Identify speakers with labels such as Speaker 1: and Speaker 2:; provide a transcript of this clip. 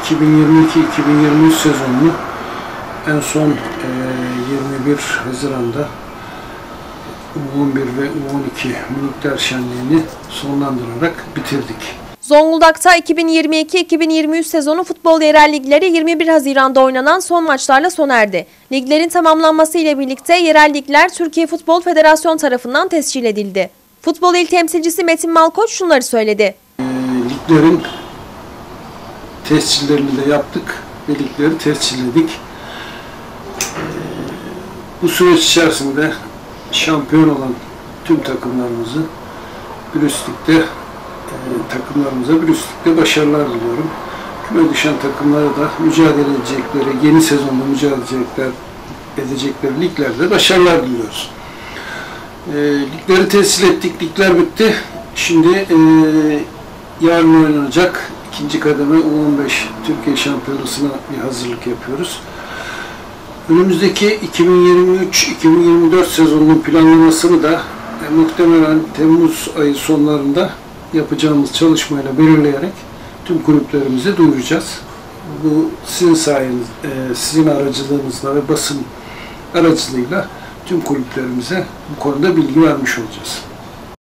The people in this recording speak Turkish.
Speaker 1: 2022-2023 sezonunu en son 21 Haziran'da U11 ve U12 minikler şenliğini sonlandırarak bitirdik.
Speaker 2: Zonguldak'ta 2022-2023 sezonu futbol yerel ligleri 21 Haziran'da oynanan son maçlarla sona erdi. Liglerin tamamlanması ile birlikte yerel ligler Türkiye Futbol Federasyonu tarafından tescil edildi. Futbol il temsilcisi Metin Malkoç şunları söyledi.
Speaker 1: Liglerin tescillerini de yaptık ve ligleri tescilledik. Bu süreç içerisinde şampiyon olan tüm takımlarımıza bir üst ligde başarılar diliyorum. Küme düşen takımlara da mücadele edecekleri, yeni sezonda mücadele edecekleri liglerde başarılar diliyoruz. Ligleri tescil ettik, ligler bitti. Şimdi yarın oynanacak ikinci kademe U15 Türkiye Şampiyonası'na bir hazırlık yapıyoruz. Önümüzdeki 2023-2024 sezonunun planlamasını da muhtemelen Temmuz ayı sonlarında yapacağımız çalışmayla belirleyerek tüm kulüplerimize duyuracağız. Bu sizin sayenizde, sizin aracılığınızla ve basın aracılığıyla tüm kulüplerimize bu konuda bilgi vermiş olacağız.